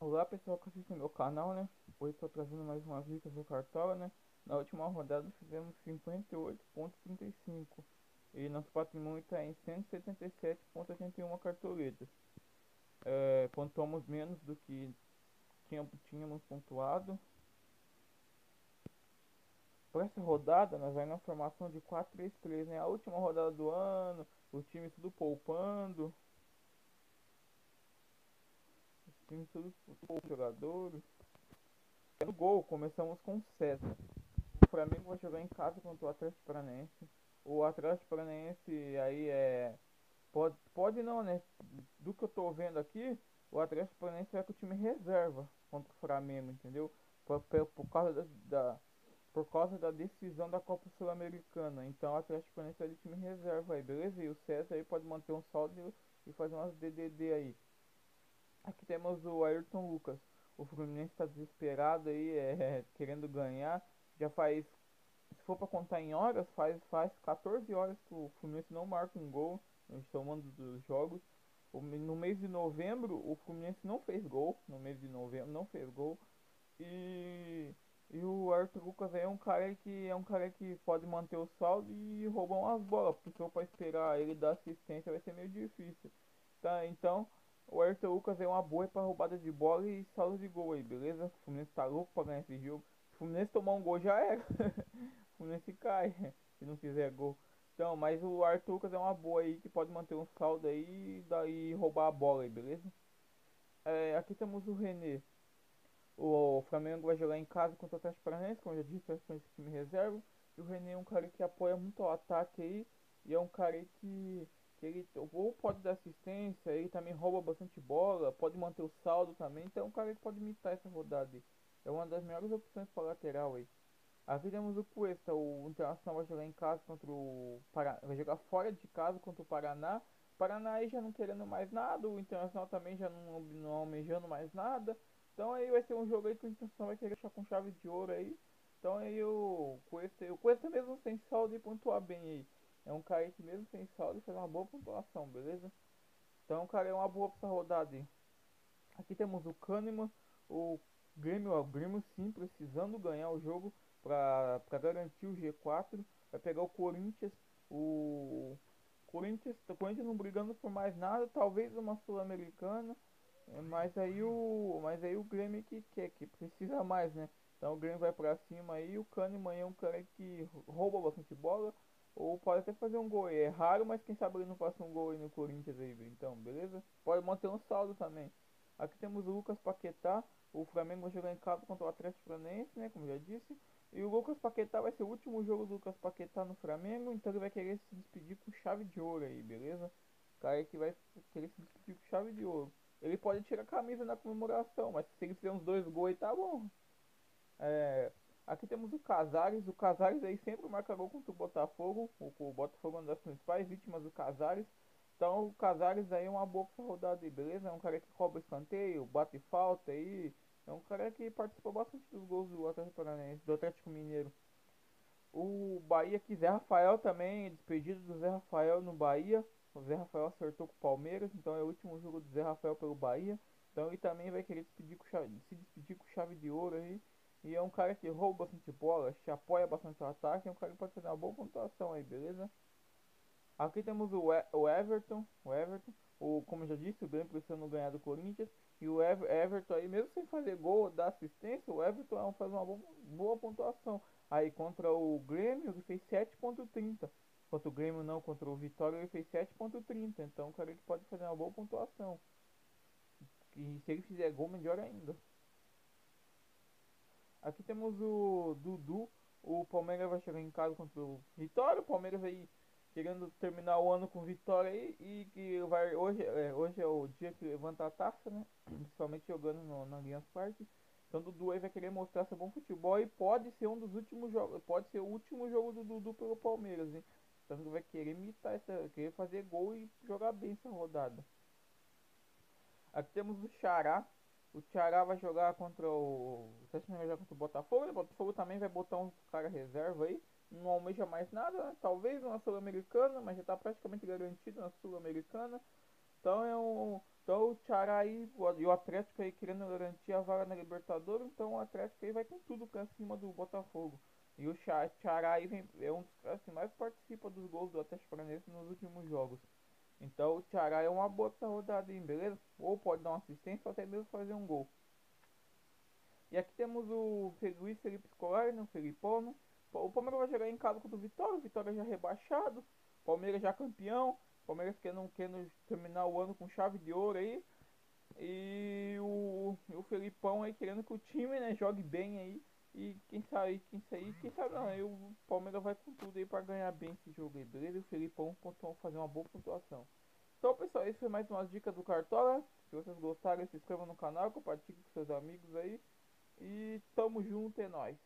Olá pessoal que assiste o meu canal, né? Hoje estou trazendo mais umas dicas do Cartola, né? Na última rodada fizemos 58,35 e nosso patrimônio está em 177,81 cartoletas. Pontuamos menos do que tínhamos pontuado. Para essa rodada, nós vamos na formação de 4-3-3, né? A última rodada do ano, o time tudo poupando, o time tudo poupando jogadores. No gol, começamos com o César. O Flamengo vai jogar em casa contra o Atlético Paranaense. O Atlético Paranaense aí pode não, né? Do que eu tô vendo aqui, o Atlético Paranaense vai com o time reserva contra o Flamengo, entendeu? Por causa por causa da decisão da Copa Sul-Americana. Então o Atlético Paranaense vai de time reserva aí, beleza? E o César aí pode manter um saldo e fazer umas DDD aí. Aqui temos o Ayrton Lucas. O Fluminense está desesperado aí, querendo ganhar. Já faz, se for para contar em horas, faz 14 horas que o Fluminense não marca um gol no somando dos jogos. No mês de novembro, o Fluminense não fez gol. No mês de novembro, não fez gol. E, e o Arthur Lucas aí é um cara que pode manter o saldo e roubar umas bolas. Porque se for para esperar ele dar assistência, vai ser meio difícil. Tá, então o Arthur Lucas é uma boa para roubada de bola e saldo de gol aí, beleza? O Fluminense tá louco para ganhar esse jogo. Se o Fluminense tomar um gol já era. O Fluminense cai se não fizer gol. Então, mas o Arthur Lucas é uma boa aí que pode manter um saldo aí e daí roubar a bola aí, beleza? Aqui temos o René. O Flamengo vai jogar em casa contra o Atlético Paranaense, como eu já disse, o Atlético Paranaense time reserva. E o René é um cara que apoia muito o ataque aí. E é um cara que ele ou pode dar assistência, ele também rouba bastante bola, pode manter o saldo também. Então é um cara que pode imitar essa rodada aí. É uma das melhores opções para lateral aí. Aqui temos o Cuesta, o Internacional vai jogar em casa contra o Paraná, vai jogar fora de casa contra o Paraná. O Paraná aí já não querendo mais nada, o Internacional também já não almejando mais nada. Então aí vai ser um jogo aí que o Internacional vai querer deixar com chave de ouro aí. Então aí o Cuesta mesmo sem saldo e pontuar bem aí. É um cara que mesmo sem saldo faz uma boa pontuação, beleza? Então o cara é uma boa pra essa rodada aí. Aqui temos o Kahneman, o Grêmio sim precisando ganhar o jogo para garantir o G4. Vai pegar o Corinthians, o Corinthians não brigando por mais nada, talvez uma Sul-Americana, mas aí o Grêmio que quer, que precisa mais, né? Então o Grêmio vai pra cima aí, o Kahneman é um cara que rouba bastante bola, ou pode até fazer um gol aí. É raro, mas quem sabe ele não faça um gol aí no Corinthians aí, então, beleza? Pode manter um saldo também. Aqui temos o Lucas Paquetá. O Flamengo vai jogar em casa contra o Atlético Paranaense, né? Como já disse. E o Lucas Paquetá vai ser o último jogo do Lucas Paquetá no Flamengo. Então ele vai querer se despedir com chave de ouro aí, beleza? O cara que vai querer se despedir com chave de ouro. Ele pode tirar a camisa na comemoração, mas se ele fizer uns dois gols aí, tá bom. É, aqui temos o Casares. O Casares aí sempre marca gol contra o Botafogo. O Botafogo é uma das principais vítimas do Casares. Então o Casares aí é uma boa pra essa rodada aí, beleza? É um cara que rouba escanteio, bate falta aí. É um cara que participou bastante dos gols do Atlético Paranaense, do Atlético Mineiro. O Bahia que Zé Rafael também, despedido do Zé Rafael no Bahia. O Zé Rafael acertou com o Palmeiras, então é o último jogo do Zé Rafael pelo Bahia. Então ele também vai querer se despedir com chave de ouro aí. E é um cara que rouba bastante bola, se apoia bastante o ataque, é um cara que pode fazer uma boa pontuação aí, beleza? Aqui temos o Everton, como eu já disse, o Grêmio precisando ganhar do Corinthians. E o Everton aí, mesmo sem fazer gol, dar assistência, o Everton faz uma boa pontuação. Aí contra o Grêmio ele fez 7,30. Contra o Grêmio não, contra o Vitória ele fez 7,30. Então o cara que pode fazer uma boa pontuação. E se ele fizer gol, melhor ainda. Aqui temos o Dudu. O Palmeiras vai chegar em casa contra o Vitória. O Palmeiras aí querendo terminar o ano com vitória aí. E que vai. Hoje é o dia que levanta a taça, né? Principalmente jogando na Allianz Parque. Então o Dudu aí vai querer mostrar seu bom futebol. E pode ser um dos últimos jogos. Pode ser o último jogo do Dudu pelo Palmeiras, hein? Então ele vai querer imitar querer fazer gol e jogar bem essa rodada. Aqui temos o Xará. O Ceará vai jogar contra o. O Atlético vai jogar contra o Botafogo. O Botafogo também vai botar uns cara reserva aí. Não almeja mais nada, né? Talvez uma Sul-Americana, mas já está praticamente garantido na Sul-Americana. Então o Ceará aí, e o Atlético aí querendo garantir a vaga na Libertadores, então o Atlético aí vai com tudo pra cima do Botafogo. E o Ceará aí é um dos caras que mais participa dos gols do Atlético Paranaense nos últimos jogos. Então o Ceará é uma boa pra rodada aí, beleza? Ou pode dar uma assistência ou até mesmo fazer um gol. E aqui temos o Luiz Felipe Scolari, né, o Felipão, né? O Palmeiras vai jogar em casa contra o Vitória já rebaixado, Palmeiras já campeão, Palmeiras querendo terminar o ano com chave de ouro aí. E o Felipão aí querendo que o time, né, jogue bem aí. E quem sabe não, aí o Palmeiras vai com tudo aí pra ganhar bem esse jogo aí, beleza? E o Felipão fazer uma boa pontuação. Então pessoal, esse foi mais uma dica do Cartola. Se vocês gostaram, se inscrevam no canal, compartilhem com seus amigos aí. E tamo junto, é nóis.